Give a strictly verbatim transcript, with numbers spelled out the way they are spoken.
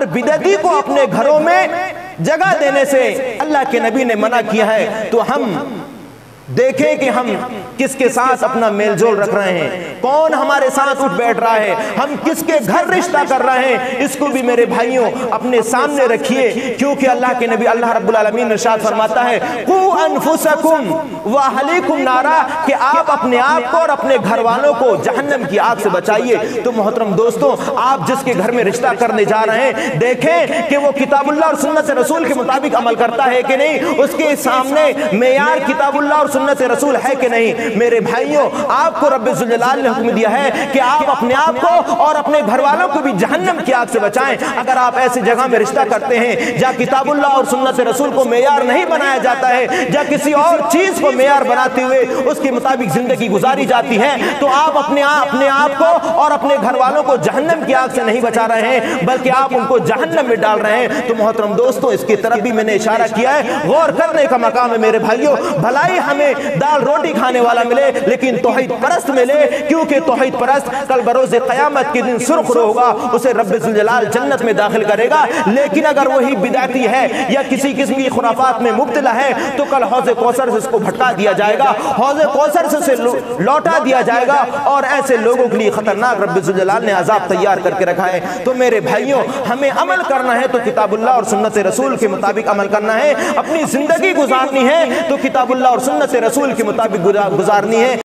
बिदअती को अपने घरों में जगह देने से अल्लाह के नबी ने मना किया है। तो हम देखें कि हम किसके साथ अपना मेलजोल रख रहे हैं, कौन हमारे साथ उठ बैठ रहा है, हम किसके घर रिश्ता कर रहे हैं, इसको भी मेरे भाइयों अपने सामने रखिए। क्योंकि अल्लाह के नबी अल्लाह रब्बुल आलमीन इरशाद फरमाता है, कू अनफुसकुम व अहलीकुम नारा, कि आप अपने आप को और अपने घर वालों को जहन्नम की आग से बचाइए। तो मोहतरम दोस्तों, आप जिसके घर में रिश्ता करने जा रहे हैं, देखें कि वो किताबुल्लाह और सुन्नत रसूल के मुताबिक अमल करता है कि नहीं, उसके सामने मेयार किताबुल्लाह और सुन्नत रसूल है कि नहीं। मेरे भाइयों, आपको रब्बुल जलाल ने हुक्म दिया है कि आप अपने आप को और अपने घर वालों को भी जहन्नम की आग से बचाएं। अगर आप ऐसी जगह में रिश्ता करते हैं जहां किताबुल्लाह और सुन्नत रसूल को मेयार नहीं बनाया जाता है, जहां किसी और चीज को मेयार बनाते हुए उसके मुताबिक जिंदगी गुजारी जाती है, तो आप अपने आप अपने आप को और अपने घर वालों को जहन्नम की आग से नहीं बचा रहे हैं, बल्कि आप उनको जहन्नम में डाल रहे हैं। तो मोहतरम दोस्तों, इसकी तरफ भी मैंने इशारा किया है, गौर करने का मकाम है मेरे भाइयों। भलाई हमें दाल रोटी खाने वाला मिले, लेकिन तौहीद परस्त मिले, क्योंकि तौहीद परस्त कल बरोज़े क़यामत के दिन सुर्ख़ होगा, उसे रब्बुल जलाल जन्नत में दाखिल करेगा। लेकिन अगर वही बिदअती है या किसी किस्म की खुराफात में मुब्तला है, तो कल हौज़े कौसर से इसको भटका दिया जाएगा, हौज़े कौसर से लौटा दिया जाएगा, और ऐसे लोगों के लिए खतरनाक रब्बुल जलाल ने अज़ाब तैयार करके रखा है। तो मेरे भाइयों, हमें अमल करना है तो किताबुल्लाह और सुन्नत रसूल के मुताबिक अमल करना है। अपनी जिंदगी गुजारनी है तो किताबुल्लाह और सुन्नत रसूल के मुताबिक गुजारनी है।